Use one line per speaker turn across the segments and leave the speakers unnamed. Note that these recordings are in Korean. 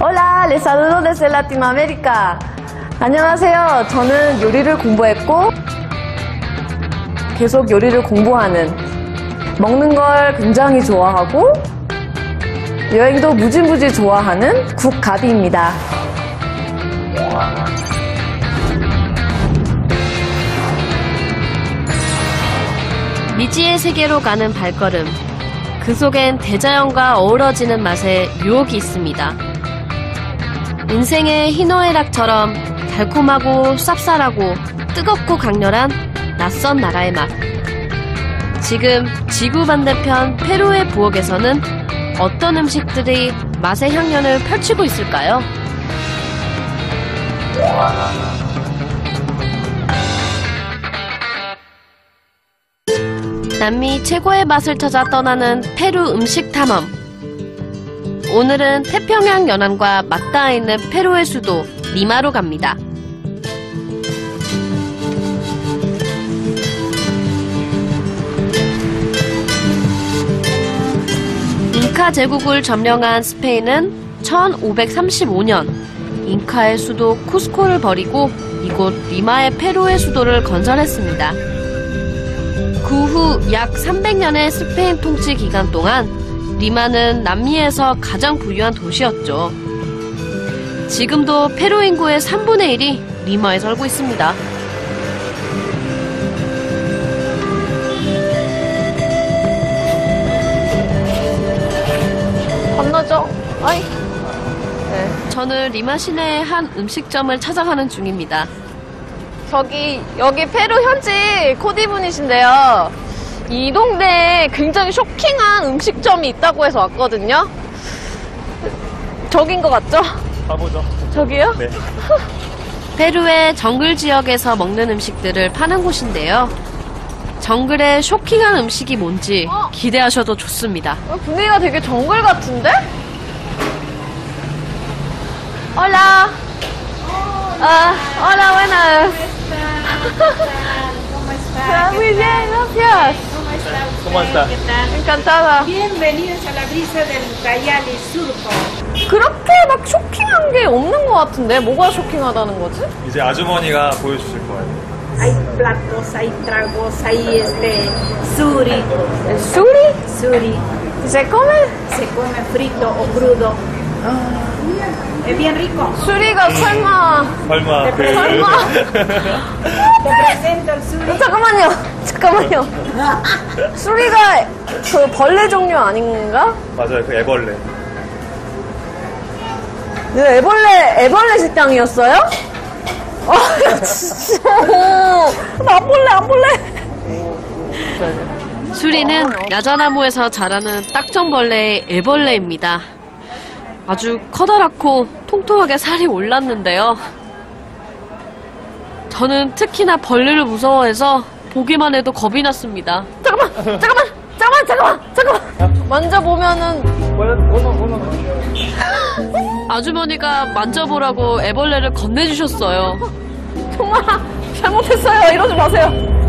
Hola, les saludo desde Latinoamérica. 안녕하세요. 저는 요리를 공부했고 계속 요리를 공부하는, 먹는 걸 굉장히 좋아하고 여행도 무지무지 좋아하는 국가비입니다.
미지의 세계로 가는 발걸음. 그 속엔 대자연과 어우러지는 맛에 유혹이 있습니다. 인생의 희노애락처럼 달콤하고 쌉쌀하고 뜨겁고 강렬한 낯선 나라의 맛. 지금 지구 반대편 페루의 부엌에서는 어떤 음식들이 맛의 향연을 펼치고 있을까요? 남미 최고의 맛을 찾아 떠나는 페루 음식 탐험. 오늘은 태평양 연안과 맞닿아 있는 페루의 수도 리마로 갑니다. 잉카 제국을 점령한 스페인은 1535년 잉카의 수도 쿠스코를 버리고 이곳 리마의 페루의 수도를 건설했습니다. 그 후 약 300년의 스페인 통치 기간 동안 리마는 남미에서 가장 부유한 도시였죠. 지금도 페루 인구의 3분의 1이 리마에 살고 있습니다.
건너죠? 아이. 네.
저는 리마 시내의 한 음식점을 찾아가는 중입니다.
여기 페루 현지 코디분이신데요. 이 동네에 굉장히 쇼킹한 음식점이 있다고 해서 왔거든요. 저긴 것 같죠?
가보죠.
저기요?
네.
페루의 정글 지역에서 먹는 음식들을 파는 곳인데요. 정글의 쇼킹한 음식이 뭔지 기대하셔도 좋습니다.
분위기가 되게 정글 같은데? Hola. Hola, buenas.
¿Cómo está?
Muy bien, gracias.
¿Cómo está?
¿Qué tal?
Encantada.
Bienvenidos a la brisa del Ucayali Surco.
그렇게 막 쇼킹한 게 없는 것 같은데? 뭐가 쇼킹하다는 거지?
이제 아주머니가 보여주실 거예요.
Hay platos, hay tragos, hay suri.
El suri?
Suri.
¿Se come?
Se come frito o crudo. Es bien rico.
수리가 설마...
설마 그
설마.
Te presento el suri.
잠깐만요. 수리가 그 벌레 종류 아닌가?
맞아요, 그 애벌레.
네, 애벌레 식당이었어요? 진짜. 안 볼래.
수리는 야자나무에서 자라는 딱정벌레의 애벌레입니다. 아주 커다랗고 통통하게 살이 올랐는데요. 저는 특히나 벌레를 무서워해서 보기만 해도 겁이 났습니다.
잠깐만. 만져보면은
아주머니가 만져보라고 애벌레를 건네주셨어요.
정말 잘못했어요. 이러지 마세요.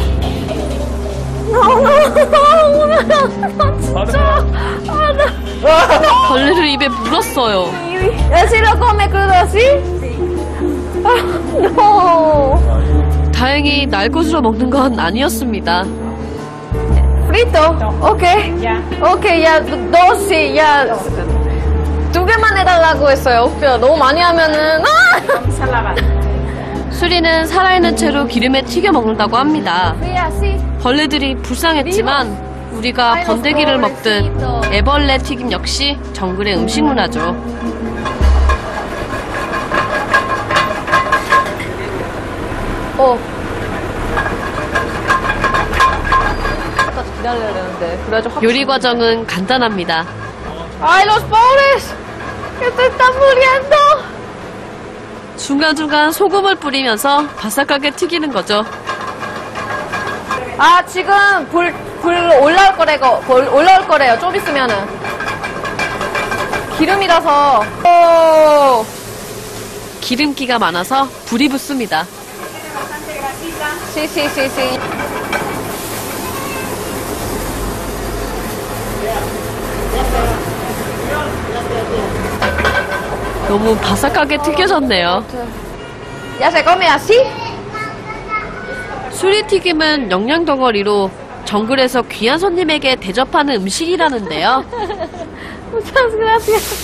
진짜.
벌레를 입에 물었어요.
¿Así lo come crudo así? No.
다행히 날 것으로 먹는 건 아니었습니다.
Frito. Okay.
Ya.
Okay, ya dos sí, ya. 2개만 해달라고 했어요. 너무 많이 하면은
Vamos a lavar.
수리는 살아있는 채로 기름에 튀겨 먹는다고 합니다.
así.
벌레들이 불쌍했지만 우리가 번데기를 먹듯 애벌레 튀김 역시 정글의 음식 문화죠.
기다려야 되는데. 그래야지 확.
요리 과정은 간단합니다.
Ay, los pobres. Que se están muriendo.
중간중간 소금을 뿌리면서 바삭하게 튀기는 거죠.
아, 지금 불 올라올 거래요. 좀 있으면은. 기름이라서.
기름기가 많아서 불이 붙습니다.
Sí.
너무 바삭하게 튀겨졌네요.
¿Ya se come así?
수리튀김은 영양 덩어리로 정글에서 귀한 손님에게 대접하는 음식이라는데요.
Muchas gracias.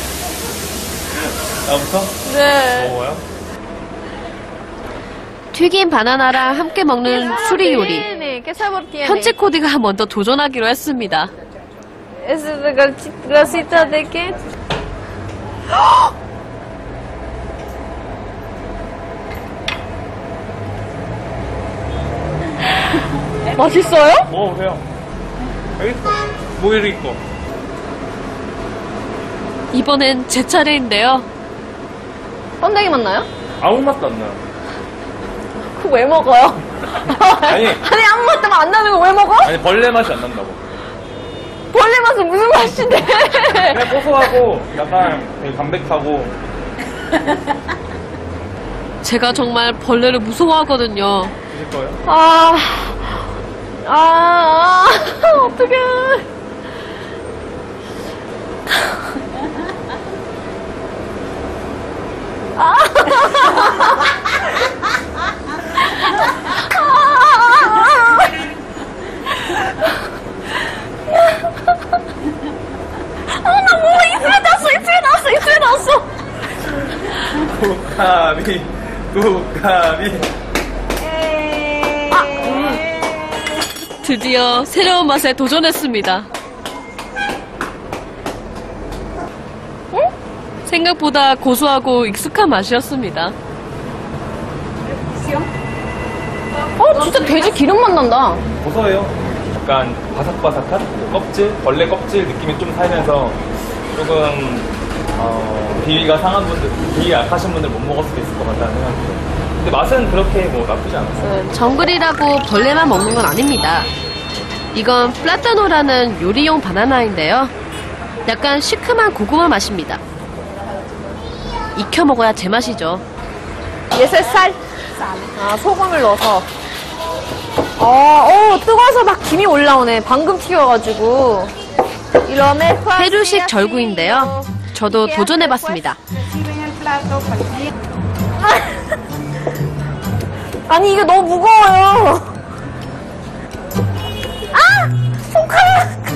나부터
네.
먹어요?
튀긴 바나나랑 함께 먹는 수리 요리.
Tiene, ¿qué sabor tiene?
현지 코디가 먼저 도전하기로 했습니다.
¿Es grasita de qué? 맛있어요?
먹어보세요. 여기 있어. 모기도 있고.
이번엔 제 차례인데요.
번데기 맛나요?
아무 맛도 안 나요.
그거 왜 먹어요?
아니.
아니 아무 맛도 안 나는 거 왜 먹어?
아니, 벌레 맛이 안 난다고.
벌레 맛은 무슨 맛인데?
그냥 고소하고, 약간 되게 담백하고.
제가 정말 벌레를 무서워하거든요.
드실 거예요?
어떡해. 나 뭐 입술에 났어.
도가비.
드디어 새로운 맛에 도전했습니다. 생각보다 고소하고 익숙한 맛이었습니다.
진짜 돼지 기름 맛 난다.
고소해요. 약간 바삭바삭한 껍질, 벌레 껍질 느낌이 좀 살면서 조금 비위가 상한 분들, 비위 약하신 분들 못 먹을 수도 있을 것 같다는 생각이 들어요. 근데 맛은 그렇게 뭐 나쁘지 않았어요.
정글이라고 벌레만 먹는 건 아닙니다. 이건 플라타노라는 요리용 바나나인데요. 약간 시큼한 고구마 맛입니다. 익혀 먹어야 제맛이죠.
얘새 쌀. 소금을 넣어서. 뜨거워서 막 김이 올라오네. 방금 튀겨가지고.
페루식 절구인데요. 저도 도전해봤습니다.
아니 이게 너무 무거워요. 손가락.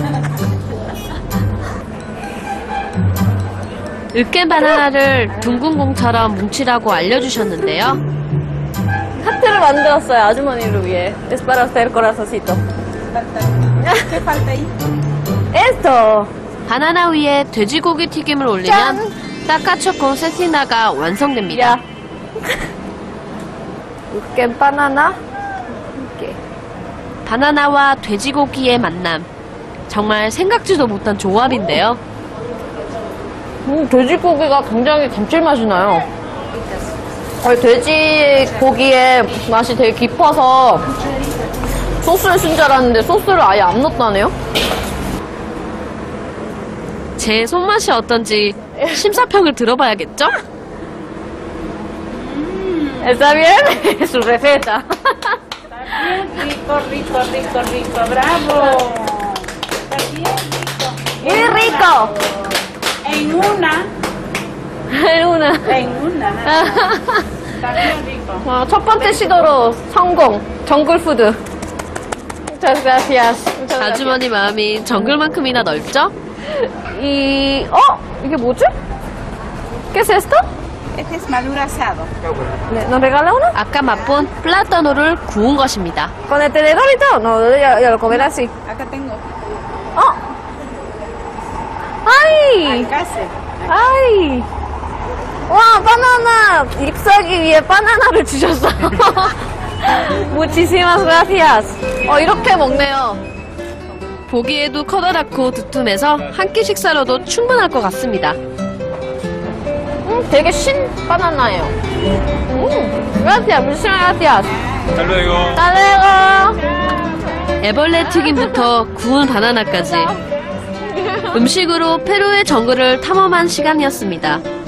으깬 바나나를 둥근 공처럼 뭉치라고 알려주셨는데요.
하트를 만들었어요. 아주머니를 위해. Es para usted el corazoncito.
¿Qué falta ahí?
Esto.
바나나 위에 돼지고기 튀김을 올리면 따까초콘 세티나가 완성됩니다.
야. 으깬 바나나. 이렇게.
바나나와 돼지고기의 만남. 정말 생각지도 못한 조합인데요.
돼지고기가 굉장히 감칠맛이 나요. 돼지고기의 맛이 되게 깊어서 소스를 쓴 줄 알았는데 소스를 아예 안 넣었다네요?
제 손맛이 어떤지 심사평을 들어봐야겠죠?
Está bien, es su receta.
Rico, rico, rico, rico, bravo. Está bien rico.
Muy rico.
En una. En una. Está bien rico.
첫 번째 시도로 성공. 정글푸드. Muchas gracias.
아주머니 마음이 정글만큼이나 넓죠?
이게 뭐지? ¿Qué es esto?
Este es maduro asado.
¿Nos regala uno?
아까 맛본 플라타노를 구운 것입니다.
¿Con el tenedor y todo? No, ya lo comerá así.
Acá tengo.
¡Ay!
Alcácer.
¡Ay! 와, 바나나! 잎사귀 위에 바나나를 주셨어요. Muchísimas gracias. 이렇게 먹네요.
보기에도 커다랗고 두툼해서 한 끼 식사로도 충분할 것 같습니다.
되게 신 바나나예요. Gracias, muchísimas gracias.
잘 luego.
Hasta luego.
애벌레 튀김부터 구운 바나나까지 음식으로 페루의 정글을 탐험한 시간이었습니다.